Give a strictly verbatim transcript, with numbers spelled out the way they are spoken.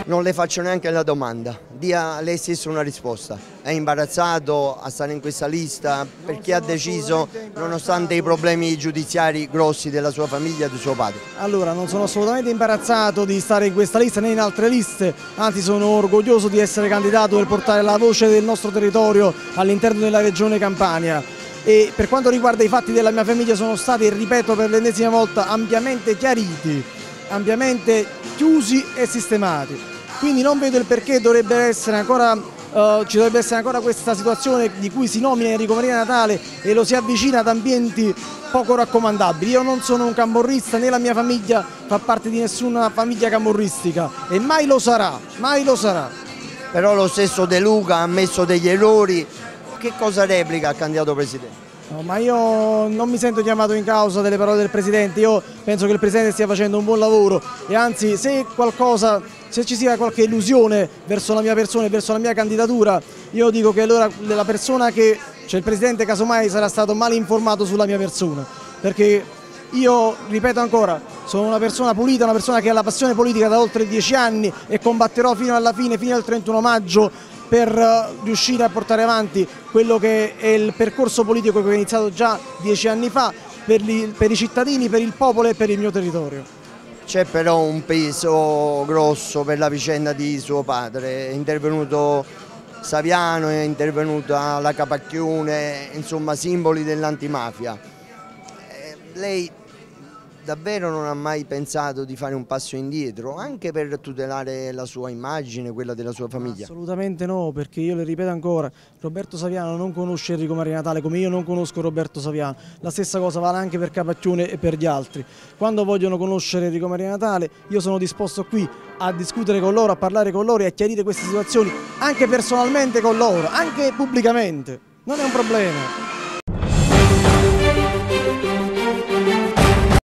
Non le faccio neanche la domanda, dia lei stesso una risposta. È imbarazzato a stare in questa lista perché ha deciso, nonostante i problemi giudiziari grossi della sua famiglia e di suo padre? Allora, non sono assolutamente imbarazzato di stare in questa lista né in altre liste, anzi sono orgoglioso di essere candidato per portare la voce del nostro territorio all'interno della regione Campania. E per quanto riguarda i fatti della mia famiglia sono stati, ripeto per l'ennesima volta, ampiamente chiariti, ampiamente chiusi e sistemati. Quindi non vedo il perché dovrebbe essere ancora, uh, ci dovrebbe essere ancora questa situazione di cui si nomina Enrico Maria Natale e lo si avvicina ad ambienti poco raccomandabili. Io non sono un camorrista, né la mia famiglia fa parte di nessuna famiglia camorristica e mai lo sarà, mai lo sarà. Però lo stesso De Luca ha ammesso degli errori. Che cosa replica al candidato presidente? No, ma io non mi sento chiamato in causa delle parole del Presidente, io penso che il Presidente stia facendo un buon lavoro e anzi se qualcosa, se ci sia qualche illusione verso la mia persona e verso la mia candidatura, io dico che allora la persona che, cioè il Presidente casomai sarà stato mal informato sulla mia persona, perché io, ripeto ancora, sono una persona pulita, una persona che ha la passione politica da oltre dieci anni e combatterò fino alla fine, fino al trentuno maggio, per riuscire a portare avanti quello che è il percorso politico che ho iniziato già dieci anni fa per, li, per i cittadini, per il popolo e per il mio territorio. C'è però un peso grosso per la vicenda di suo padre, è intervenuto Saviano, è intervenuta la Capacchione, insomma simboli dell'antimafia. Eh, lei davvero non ha mai pensato di fare un passo indietro, anche per tutelare la sua immagine, quella della sua famiglia? Assolutamente no, perché io le ripeto ancora, Roberto Saviano non conosce Enrico Maria Natale come io non conosco Roberto Saviano, la stessa cosa vale anche per Capacchione e per gli altri. Quando vogliono conoscere Enrico Maria Natale io sono disposto qui a discutere con loro, a parlare con loro e a chiarire queste situazioni anche personalmente con loro, anche pubblicamente, non è un problema.